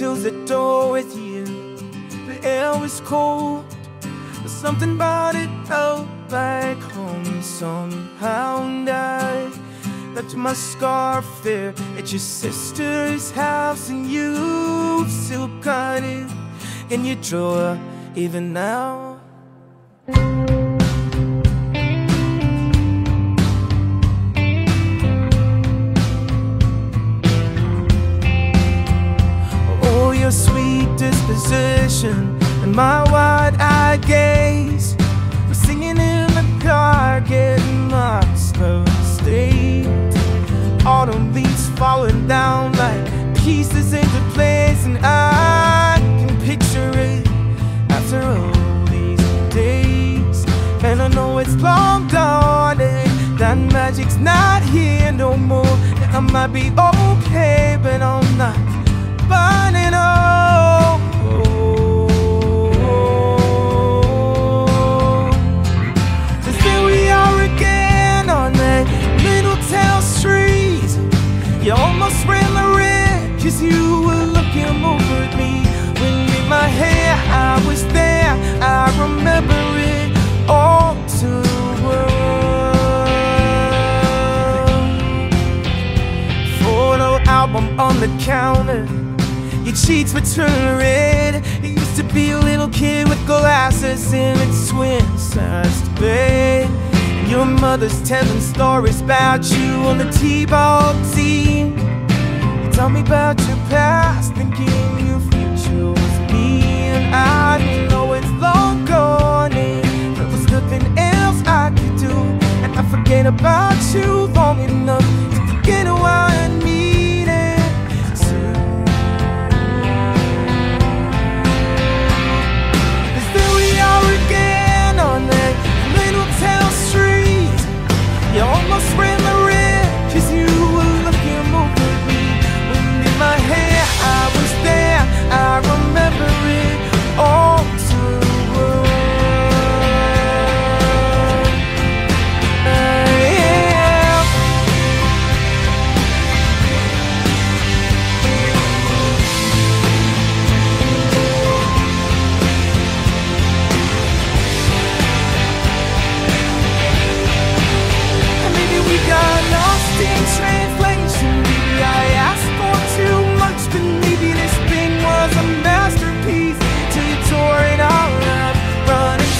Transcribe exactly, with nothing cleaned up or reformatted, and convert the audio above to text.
till the door with you. The air was cold, but something about it felt like home somehow. And I left my scarf there at your sister's house, and you've still got it in your drawer even now. Oh, your sweet disposition and my wide-eyed gaze, we're singing in the car, getting lost of state. Autumn leaves falling down like pieces into place, and I can picture it after all these days. And I know it's long gone, and that magic's not here no more. And I might be okay, but I'm not burning up. So here we are again on that little town street. You almost ran the red, cause you were looking over at me. When in my hair I was there, I remember it all too well. Photo album on the counter, your cheeks were turning red. You used to be a little kid with glasses in a twin-sized bed. Your mother's telling stories about you on the T-ball team. You tell me about your past, thinking your future was me. And I know it's long gone, and there was nothing else I could do. And I forget about you long enough